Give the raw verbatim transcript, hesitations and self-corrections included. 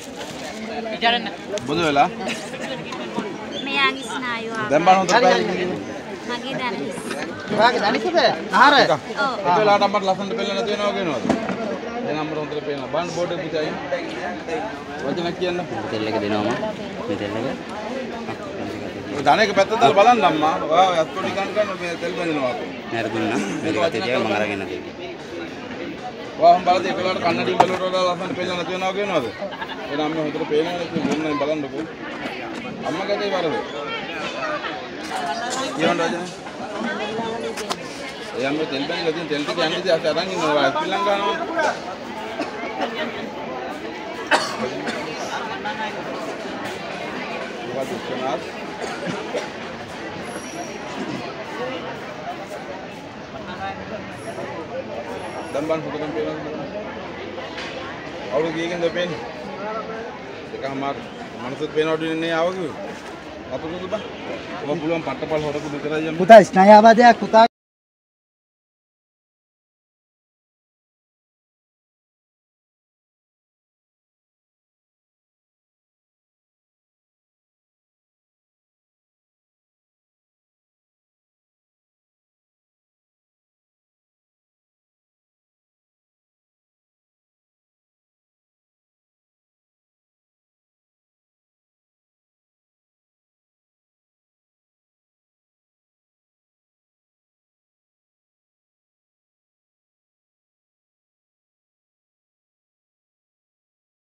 බුදු වෙලා මෙයාගේ ස්නායුව දැන් බලන්න හොඳට පැහැදිලි මගේ දැනෙස් ඔයාගේ දැනෙස්ද ආහාර ඔව් ඒ වෙලාවට අම්මට ලස්සනට පෙන්නලා නැති වෙනවා කියනවාද දැන් අම්මට හොඳට පෙන්නලා බලන්න බෝඩ් එක පුතයි වචන කියන්න තෙල් එක දෙනවම මේ තෙල් එක ඔය ධන එක පැත්තට දාලා බලන්න අම්මා ඔයා අත්කොඩි ගන්න ගන්න මේ තෙල් බඳිනවා නේද දුන්නා මේක තෙල් මම අරගෙන දෙන්නේ ඔයා හම් බලද්දී ඒ වෙලාවට කන්නඩි වලට වඩා ලස්සනට පෙන්නලා නැති වෙනවා කියනවාද එහෙනම් අම්ම හොඳට පේනවා නේ මොන්නම් බලන්නකෝ අම්මා කතේ වරද කියන්න රජන එයම් මේ තෙල් බැඳලා තියෙන තෙල් ටික යන්නේ ඉතින් අත අරන් ඉන්නවා ශ්‍රී ලංකාවේ මොකද ඉස්සනාත් දම්බන් හොදගෙන පේනවා අවුරු ගියකින්ද පේන්නේ එකමාර මනසත් පේනවද නේ ආව කිව්වේ අපුරුදු බා ඔබ පුළුවන් පට්ටපල් හොරපු විතරයි යන්න පුතා ස්නේහවාදයක් පුතා